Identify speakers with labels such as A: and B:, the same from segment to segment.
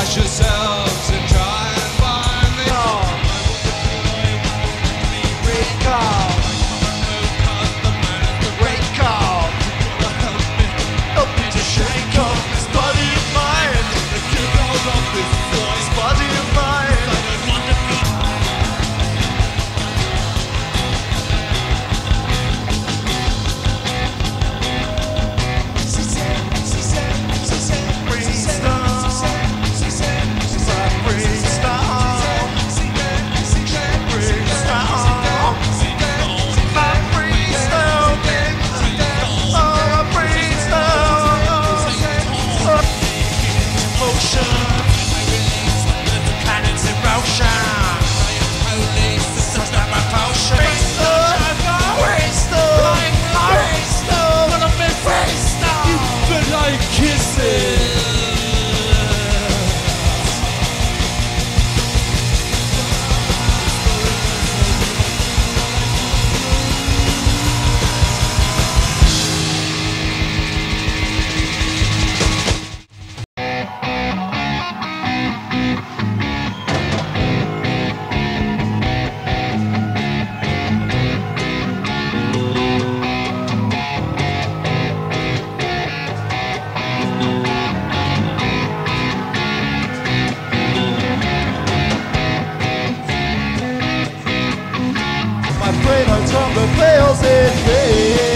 A: push yourselves and try and find the
B: recall. Recall. Help me to shake off this body of mine. Get out of this body of mine. I don't want to be. She said, stronger fails in me.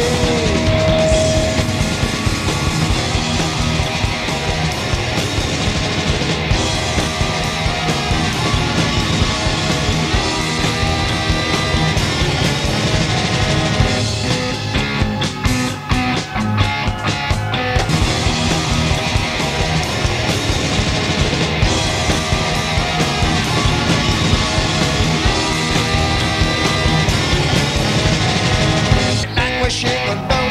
B: Languishing unknown.